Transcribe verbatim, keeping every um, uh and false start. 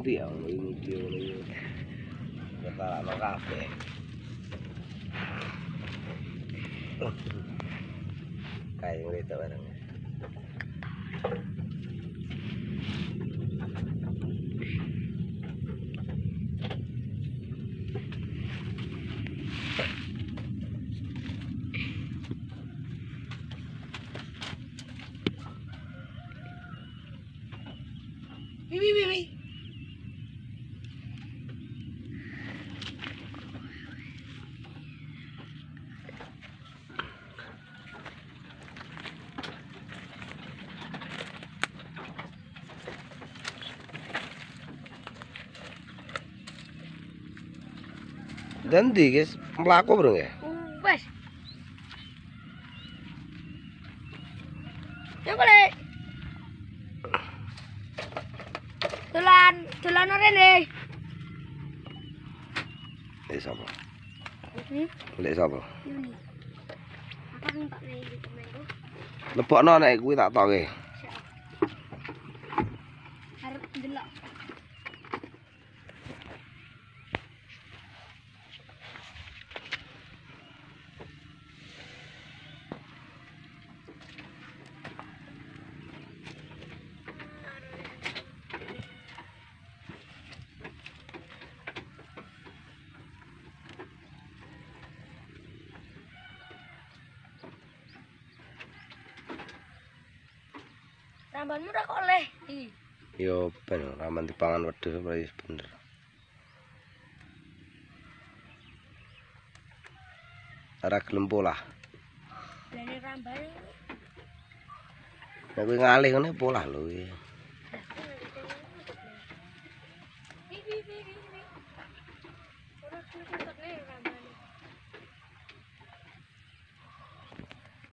ngerti ya video ini. Kita ana kabeh. Kayak ngene bareng. Wiwi wiwi. Dan di guys, melaku bro ya. Wes. Ya boleh. Dolan, dolan rene. Lek sapa? Hmm? Lek sapa? Yuni. Apa sing tak nek iki meru? Lebokno nek kuwi tak toke. Arep ndelok. Rambanmu ora kok oleh. Iki. Yo ben raman dipangan wedhus wis bener. Ora gelem polah. Dene ramban. Nek kuwi ngalih ngene polah lho iki. Wi wi wi wi. Ora kuwi